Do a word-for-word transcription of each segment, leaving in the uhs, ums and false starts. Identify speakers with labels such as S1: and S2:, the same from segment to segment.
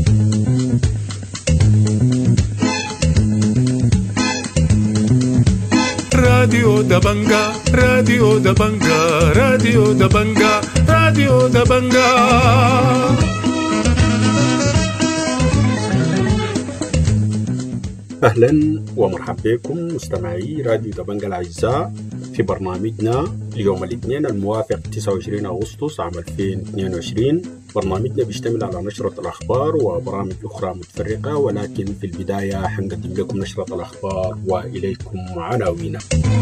S1: راديو دبنجا راديو دبنجا راديو دبنجا راديو دبنجا.
S2: أهلا ومرحبا بكم مستمعي راديو دبنجا الأعزاء في برنامجنا اليوم الاثنين الموافق تسعة وعشرين أغسطس عام ألفين واثنين وعشرين. برنامجنا بيشتمل على نشرة الأخبار وبرامج أخرى متفرقة، ولكن في البداية حنقدم لكم نشرة الأخبار وإليكم عناوينها.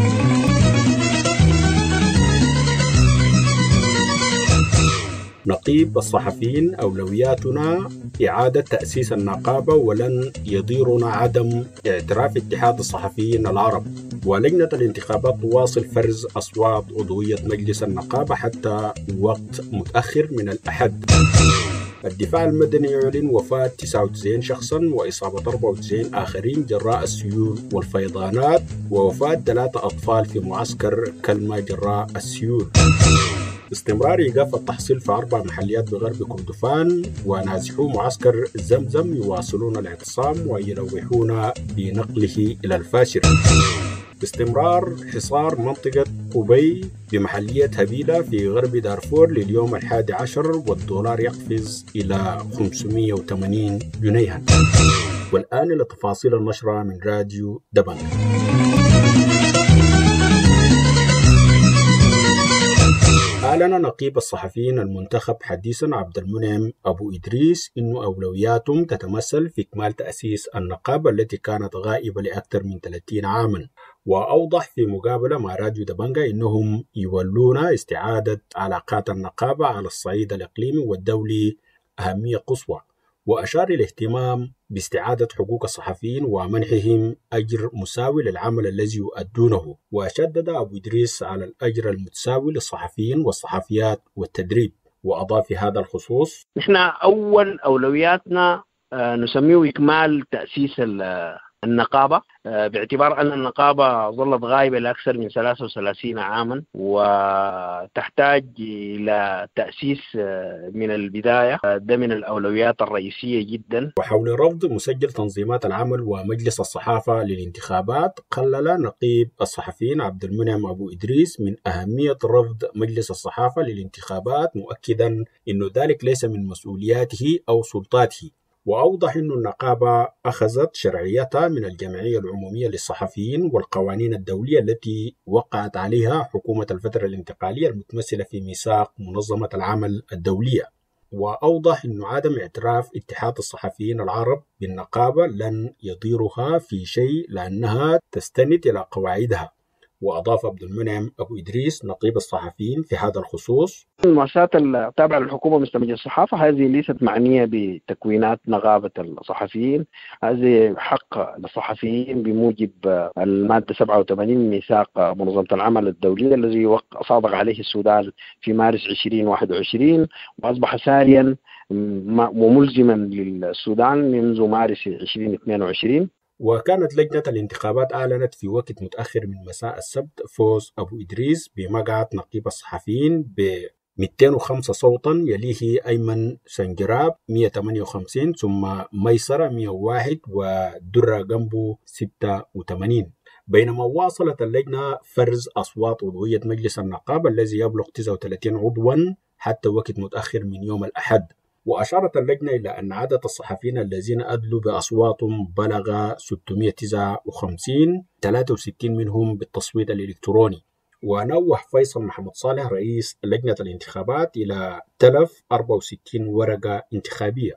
S2: نقيب الصحفيين أولوياتنا إعادة تأسيس النقابة ولن يضيرنا عدم اعتراف اتحاد الصحفيين العرب. ولجنة الانتخابات تواصل فرز أصوات عضوية مجلس النقابة حتى وقت متأخر من الأحد. الدفاع المدني يعلن وفاة تسعة وتسعين شخصا وإصابة أربعة وتسعين آخرين جراء السيول والفيضانات، ووفاة ثلاثة أطفال في معسكر كلمة جراء السيول. استمرار إيقاف التحصيل في أربع محليات بغرب كردفان، ونازحو معسكر زمزم يواصلون الاعتصام ويلوحون بنقله إلى الفاشر. استمرار حصار منطقة قبي بمحلية هبيلة في غرب دارفور لليوم الحادي عشر، والدولار يقفز إلى خمسمائة وثمانين جنيها. والآن إلى تفاصيل النشرة من راديو دبنجا. أعلن نقيب الصحفيين المنتخب حديثا عبد المنعم أبو إدريس إن أولوياتهم تتمثل في إكمال تأسيس النقابة التي كانت غائبة لأكثر من ثلاثين عاما. وأوضح في مقابلة مع راديو دبنجا إنهم يولون استعادة علاقات النقابة على الصعيد الإقليمي والدولي أهمية قصوى، وأشار الاهتمام باستعادة حقوق الصحفيين ومنحهم أجر مساوي للعمل الذي يؤدونه. وشدد أبو إدريس على الأجر المتساوي للصحفيين والصحفيات والتدريب، وأضاف في هذا الخصوص:
S3: نحن أول أولوياتنا نسميه إكمال تأسيس النقابة، باعتبار أن النقابة ظلت غائبة لأكثر من ثلاثة وثلاثين عاما وتحتاج إلى تأسيس من البداية. ده من الأولويات الرئيسية جدا.
S2: وحول رفض مسجل تنظيمات العمل ومجلس الصحافة للانتخابات، قلل نقيب الصحفيين عبد المنعم أبو إدريس من أهمية رفض مجلس الصحافة للانتخابات، مؤكدا أن ذلك ليس من مسؤولياته أو سلطاته. وأوضح أن النقابة أخذت شرعيتها من الجمعية العمومية للصحفيين والقوانين الدولية التي وقعت عليها حكومة الفترة الانتقالية المتمثلة في ميثاق منظمة العمل الدولية. وأوضح أن عدم اعتراف اتحاد الصحفيين العرب بالنقابة لن يضيرها في شيء لأنها تستند إلى قواعدها. وأضاف عبد المنعم أبو إدريس نقيب الصحفيين في هذا الخصوص:
S3: المؤسسات التابعة للحكومة مثل مجلس الصحافة هذه ليست معنية بتكوينات نقابة الصحفيين. هذه حق للصحفيين بموجب المادة سبعة وثمانين من ميثاق منظمة العمل الدولية الذي صادق عليه السودان في مارس ألفين وواحد وعشرين، وأصبح ساريا وملزما للسودان منذ مارس ألفين واثنين وعشرين.
S2: وكانت لجنة الانتخابات أعلنت في وقت متأخر من مساء السبت فوز أبو إدريس بمقعد نقيب الصحفيين ب مئتين وخمسة صوتا، يليه أيمن سنجراب مئة وثمانية وخمسين، ثم ميسرة مئة وواحد، ودرة جنبو ستة وثمانين. بينما واصلت اللجنة فرز أصوات عضوية مجلس النقابة الذي يبلغ تسعة وثلاثين عضوا حتى وقت متأخر من يوم الأحد. وأشارت اللجنة إلى أن عدد الصحفيين الذين أدلوا بأصواتهم بلغ ستمئة وتسعة وخمسين، ثلاثة وستين منهم بالتصويت الإلكتروني. ونوه فيصل محمد صالح رئيس لجنة الانتخابات إلى تلف أربعة وستين ورقة انتخابية.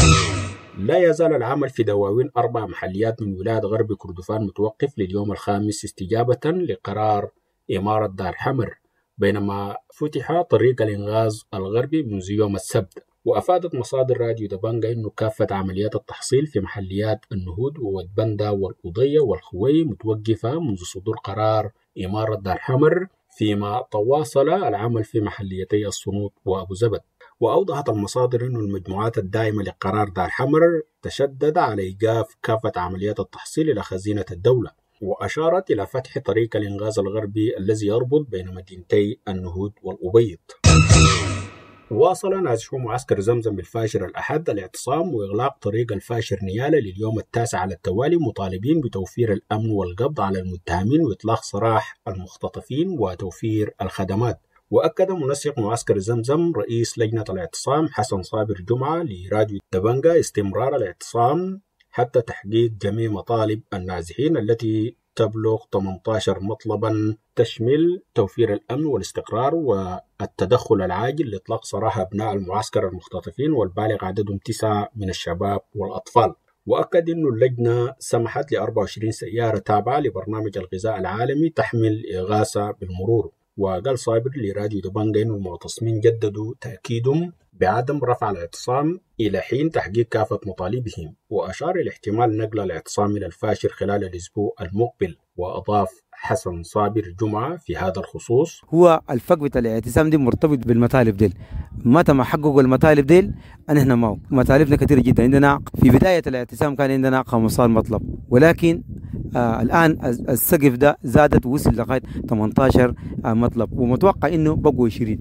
S2: لا يزال العمل في دواوين أربع محليات من ولاية غرب كردفان متوقف لليوم الخامس استجابة لقرار إمارة دار حمر، بينما فتح طريق الإنغاز الغربي منذ يوم السبت. وأفادت مصادر راديو دبنجا أنه كافة عمليات التحصيل في محليات النهود وودبندا والقضية والخوي متوقفة منذ صدور قرار إمارة دار حمر، فيما تواصل العمل في محليتي الصنوط وأبو زبد. وأوضحت المصادر أن المجموعات الدائمة لقرار دار حمر تشدد على إيقاف كافة عمليات التحصيل إلى خزينة الدولة، وأشارت إلى فتح طريق الإنغاز الغربي الذي يربط بين مدينتي النهود والأبيض. واصل نازحو معسكر زمزم الفاشر الأحد الاعتصام وإغلاق طريق الفاشر نيالة لليوم التاسع على التوالي، مطالبين بتوفير الأمن والقبض على المتهمين وإطلاق سراح المختطفين وتوفير الخدمات. وأكد منسق معسكر زمزم رئيس لجنة الاعتصام حسن صابر جمعة لراديو دبنجة استمرار الاعتصام حتى تحقيق جميع مطالب النازحين التي تبلغ ثمانية عشر مطلبا، تشمل توفير الأمن والاستقرار والتدخل العاجل لإطلاق سراح أبناء المعسكر المختطفين والبالغ عددهم تسعة من الشباب والأطفال. وأكد أن اللجنة سمحت ل أربعة وعشرين سيارة تابعة لبرنامج الغذاء العالمي تحمل إغاثة بالمرور. وقال صابر لراديو دبنجة أن المعتصمين جددوا تأكيدهم بعدم رفع الاعتصام إلى حين تحقيق كافة مطالبهم، وأشار إلى احتمال نقل الاعتصام إلى الفاشر خلال الأسبوع المقبل. وأضاف حسن صابر جمعة في هذا الخصوص:
S4: هو الفق بتاع الاعتصام دي مرتبط بالمطالب ديل، متى ما حققوا المطالب ديل أن احنا معه. مطالبنا كثيرة جدا، عندنا في بداية الاعتصام كان عندنا خمسة عشر مطلب، ولكن آه الآن السقف ده زادت ووصل لغاية ثمانية عشر آه مطلب، ومتوقع إنه بقوا عشرين.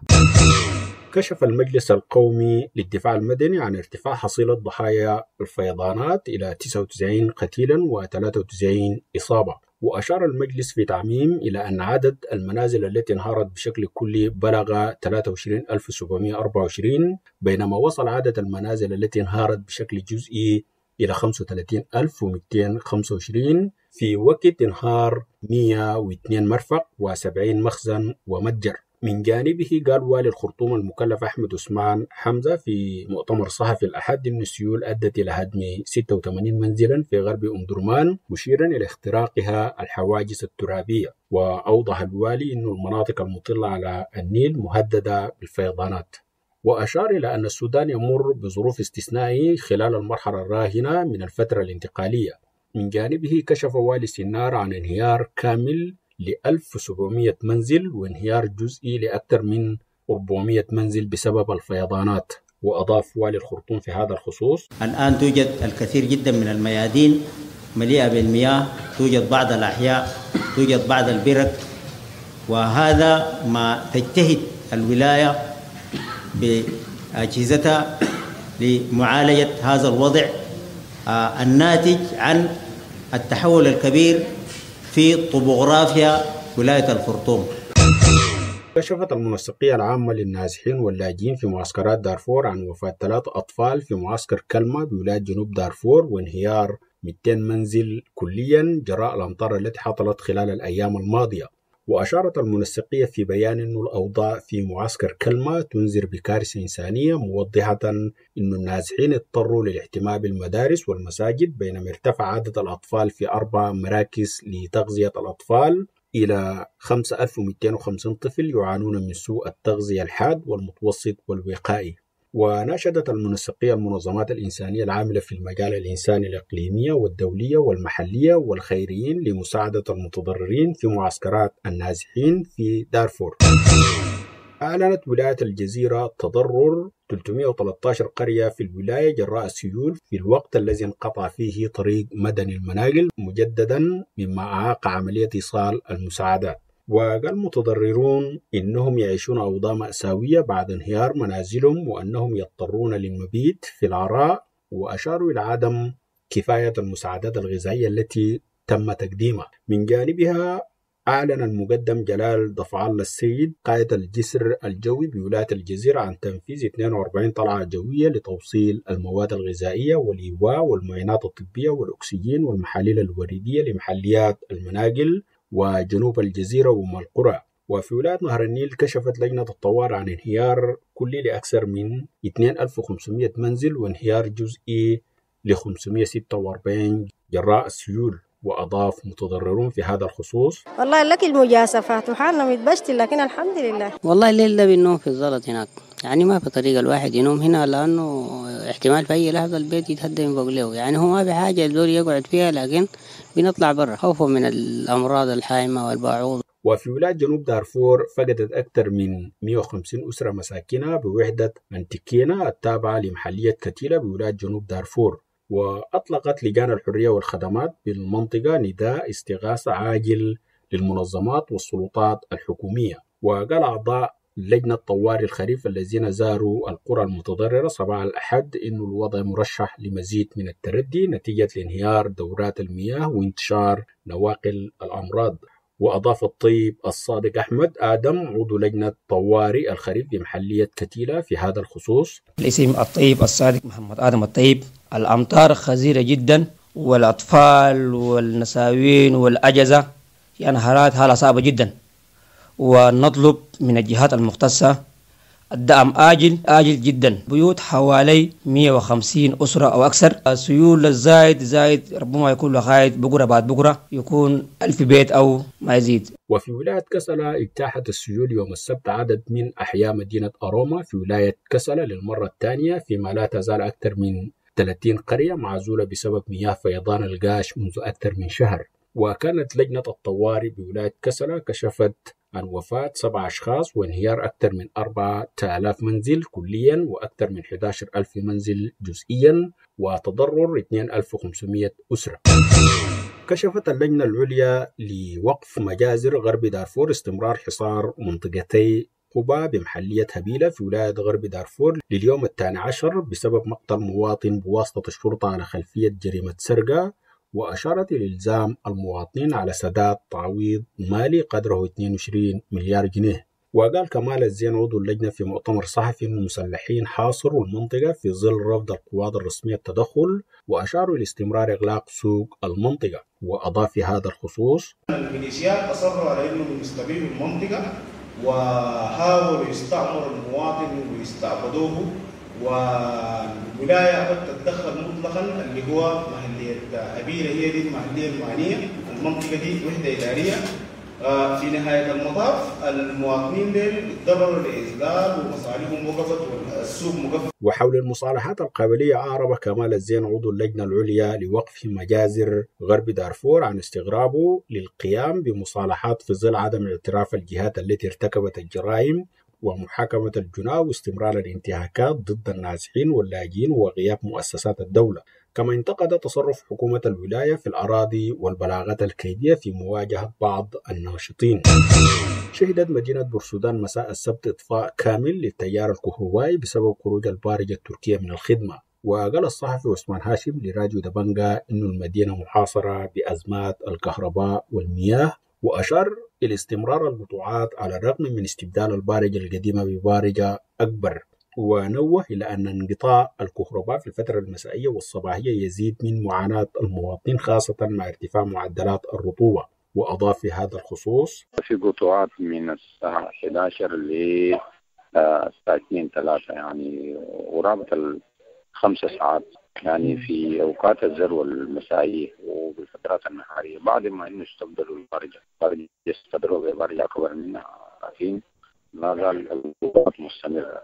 S2: كشف المجلس القومي للدفاع المدني عن ارتفاع حصيلة ضحايا الفيضانات إلى تسعة وتسعين قتيلا وثلاثة وتسعين إصابة. وأشار المجلس في تعميم إلى أن عدد المنازل التي انهارت بشكل كلي بلغ ثلاثة وعشرين ألف وسبعمائة وأربعة وعشرين، بينما وصل عدد المنازل التي انهارت بشكل جزئي إلى خمسة وثلاثين ألف ومئتين وخمسة وعشرين في وقت انهار مئة واثنين مرفق وسبعين مخزن ومتجر. من جانبه قال والي الخرطوم المكلف أحمد عثمان حمزة في مؤتمر صحفي الأحد أن السيول أدت إلى هدم ستة وثمانين منزلا في غرب أم درمان، مشيرا إلى اختراقها الحواجز الترابية. وأوضح الوالي أن المناطق المطلة على النيل مهددة بالفيضانات. وأشار إلى أن السودان يمر بظروف استثنائية خلال المرحلة الراهنة من الفترة الانتقالية. من جانبه كشف والي سنار عن انهيار كامل ل ألف وسبعمائة منزل وانهيار جزئي لأكثر من أربعمائة منزل بسبب الفيضانات. وأضاف والي الخرطوم في هذا الخصوص:
S5: الآن توجد الكثير جدا من الميادين مليئة بالمياه، توجد بعض الأحياء، توجد بعض البرك، وهذا ما تجتهد الولاية بأجهزتها لمعالجة هذا الوضع آه الناتج عن التحول الكبير في طبوغرافيا ولاية الخرطوم.
S2: كشفت المنسقية العامة للنازحين واللاجئين في معسكرات دارفور عن وفاة ثلاثة أطفال في معسكر كلمة بولاية جنوب دارفور، وانهيار مئتين منزل كليا جراء الأمطار التي حصلت خلال الأيام الماضية. وأشارت المنسقية في بيان أن الأوضاع في معسكر كلمة تنذر بكارثة إنسانية، موضحة أن النازحين اضطروا للاهتمام بالمدارس والمساجد، بينما ارتفع عدد الأطفال في أربع مراكز لتغذية الأطفال إلى خمسة آلاف ومئتين وخمسين طفل يعانون من سوء التغذية الحاد والمتوسط والوقائي. وناشدت المنسقية المنظمات الإنسانية العاملة في المجال الإنساني الإقليمية والدولية والمحلية والخيريين لمساعدة المتضررين في معسكرات النازحين في دارفور. أعلنت ولاية الجزيرة تضرر ثلاثمائة وثلاثة عشر قرية في الولاية جراء السيول في الوقت الذي انقطع فيه طريق مدني المناقل مجددا، مما أعاق عملية إيصال المساعدات. وقال المتضررون إنهم يعيشون أوضاع مأساوية بعد انهيار منازلهم، وأنهم يضطرون للمبيت في العراء. وأشاروا إلى عدم كفاية المساعدات الغذائية التي تم تقديمها. من جانبها أعلن المقدم جلال ضفع الله السيد قائد الجسر الجوي بولاية الجزيرة عن تنفيذ اثنين وأربعين طلعة جوية لتوصيل المواد الغذائية والإيواء والمعينات الطبية والأكسجين والمحاليل الوريدية لمحليات المناقل وجنوب الجزيرة وأم القرى. وفي ولاية نهر النيل كشفت لجنة الطوارئ عن انهيار كلي لأكثر من اثنين آلاف وخمسمائة منزل وانهيار جزئي ل خمسمائة وستة وأربعين جراء السيول. وأضاف متضررون في هذا الخصوص:
S6: والله لك المجازفات وحالنا متبشتي، لكن الحمد لله.
S7: والله الليل ده بننوم في الزلط هناك، يعني ما في طريقة الواحد ينوم هنا، لأنه احتمال في أي لحظة البيت يتهدم من فوق له. يعني هو ما في حاجة الزول يقعد فيها، لكن بنطلع برا خوفا من الأمراض الحائمة والباعوض.
S2: وفي ولاية جنوب دارفور فقدت أكثر من مئة وخمسين أسرة مساكنها بوحدة أنتيكينا التابعة لمحلية كتيلة بولاية جنوب دارفور. وأطلقت لجان الحرية والخدمات بالمنطقة نداء استغاثة عاجل للمنظمات والسلطات الحكومية. وقال أعضاء لجنة طوارئ الخريف الذين زاروا القرى المتضررة صباح الأحد إنه الوضع مرشح لمزيد من التردي نتيجة لانهيار دورات المياه وانتشار نواقل الأمراض. وأضاف الطيب الصادق أحمد آدم عضو لجنة طوارئ الخريف بمحلية كتيلة في هذا الخصوص:
S8: الاسم الطيب الصادق محمد آدم الطيب. الأمطار خزيرة جدا، والأطفال والنساوين والأجزة في أنهارات حالة صعبة جدا، ونطلب من الجهات المختصة الدعم آجل آجل جدا. بيوت حوالي مئة وخمسين أسرة أو أكثر، السيول الزايد زايد ربما يكون لغاية بكرة بعد بكرة يكون ألف بيت أو ما يزيد.
S2: وفي ولاية كسلة اجتاحت السيول يوم السبت عدد من أحياء مدينة أروما في ولاية كسلة للمرة الثانية، فيما لا تزال أكثر من ثلاثين قرية معزولة بسبب مياه فيضان القاش منذ أكثر من شهر. وكانت لجنة الطوارئ بولاية كسلة كشفت عن وفاة سبع أشخاص وانهيار أكثر من أربعة آلاف منزل كليا وأكثر من أحد عشر ألف منزل جزئيا وتضرر اثنين آلاف وخمسمئة أسرة. كشفت اللجنة العليا لوقف مجازر غرب دارفور استمرار حصار منطقتي قبا بمحلية هبيلة في ولاية غرب دارفور لليوم الثاني عشر بسبب مقتل مواطن بواسطة الشرطة على خلفية جريمة سرقة، وأشارت إلى إلزام المواطنين على سداد تعويض مالي قدره اثنين وعشرين مليار جنيه. وقال كمال الزين عضو اللجنة في مؤتمر صحفي أن المسلحين حاصروا المنطقة في ظل رفض القوات الرسمية التدخل، وأشاروا إلى استمرار إغلاق سوق المنطقة. وأضاف في هذا الخصوص:
S9: الميليشيات أصروا على أنهم يستبيحوا المنطقة وحاولوا يستعمروا المواطن ويستعبدوه، والولاية أبت تتدخل مطلقا اللي هو محلية هبيلة، هي دي المحلية المعنية. المنطقة دي وحدة إدارية. في نهاية المطاف المواطنين دول اتضرروا لإذلال ومصالحهم وقفت والسوق مقفل.
S2: وحول المصالحات القبلية أعرب كمال الزين عضو اللجنة العليا لوقف مجازر غرب دارفور عن استغرابه للقيام بمصالحات في ظل عدم اعتراف الجهات التي ارتكبت الجرائم ومحاكمة الجناة واستمرار الانتهاكات ضد النازحين واللاجئين وغياب مؤسسات الدولة. كما انتقد تصرف حكومة الولاية في الأراضي والبلاغات الكيدية في مواجهة بعض الناشطين. شهدت مدينة بورسودان مساء السبت إطفاء كامل للتيار الكهربائي بسبب خروج البارجة التركية من الخدمة. وقال الصحفي عثمان هاشم لراديو دبنجا إنه المدينة محاصرة بأزمات الكهرباء والمياه، وأشار إلى استمرار القطوعات على الرغم من استبدال البارجة القديمة ببارجة أكبر. ونوه إلى أن انقطاع الكهرباء في الفترة المسائية والصباحية يزيد من معاناة المواطنين خاصة مع ارتفاع معدلات الرطوبة. وأضاف في هذا الخصوص:
S10: في قطوعات من الساعة أحد عشر للساعة اثنين ثلاثة، يعني قرابة الخمس ساعات، يعني في أوقات الذروة المسائية وبالفترات النهارية، بعد ما إنه استبدلوا البارجة البارجة استبدلوا ببارجة أكبر منها، لكن لا زال القطوعات مستمرة.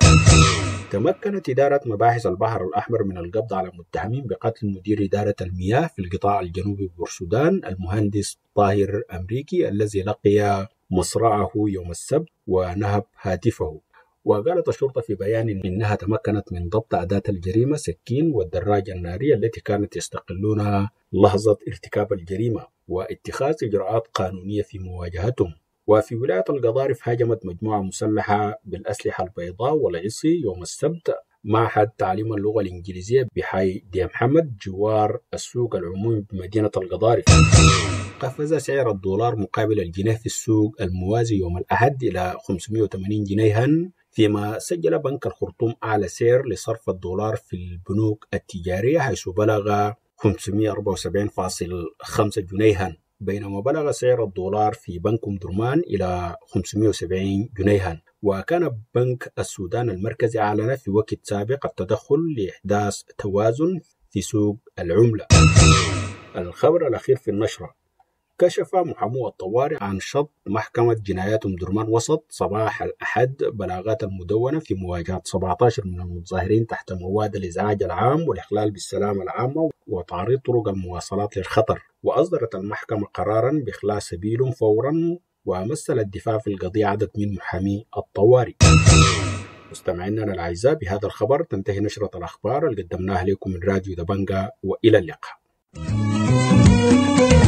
S2: تمكنت إدارة مباحث البحر الأحمر من القبض على متهمين بقتل مدير إدارة المياه في القطاع الجنوبي بورسودان المهندس طاهر أمريكي الذي لقي مصرعه يوم السبت ونهب هاتفه. وقالت الشرطة في بيان إنها تمكنت من ضبط أداة الجريمة سكين والدراجة النارية التي كانت يستقلونها لحظة ارتكاب الجريمة واتخاذ إجراءات قانونية في مواجهتهم. وفي ولاية القضارف هاجمت مجموعة مسلحة بالأسلحة البيضاء والعصي يوم السبت معهد تعليم اللغة الإنجليزية بحي دي محمد جوار السوق العمومي بمدينة القضارف. قفز سعر الدولار مقابل الجنيه في السوق الموازي يوم الأحد إلى خمسمئة وثمانين جنيها، فيما سجل بنك الخرطوم أعلى سعر لصرف الدولار في البنوك التجارية حيث بلغ خمسمئة وأربعة وسبعين فاصلة خمسة جنيها، بينما بلغ سعر الدولار في بنك أم درمان إلى خمسمئة وسبعين جنيها. وكان بنك السودان المركزي أعلن في وقت سابق التدخل لإحداث توازن في سوق العملة. الخبر الأخير في النشرة: كشف محامو الطوارئ عن شط محكمة جنايات أم درمان وسط صباح الأحد بلاغات المدونة في مواجهة سبعة عشر من المتظاهرين تحت مواد الإزعاج العام والإخلال بالسلامة العامة وتعريض طرق المواصلات للخطر. وأصدرت المحكمة قرارا بإخلاء سبيلهم فورا، ومثل الدفاع في القضية عدد من محامي الطوارئ. مستمعينا الأعزاء، بهذا الخبر تنتهي نشرة الأخبار اللي قدمناها لكم من راديو دبنجا، وإلى اللقاء.